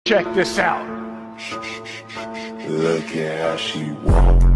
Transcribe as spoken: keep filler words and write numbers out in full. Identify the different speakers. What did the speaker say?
Speaker 1: Check this out.
Speaker 2: Look at how she walk.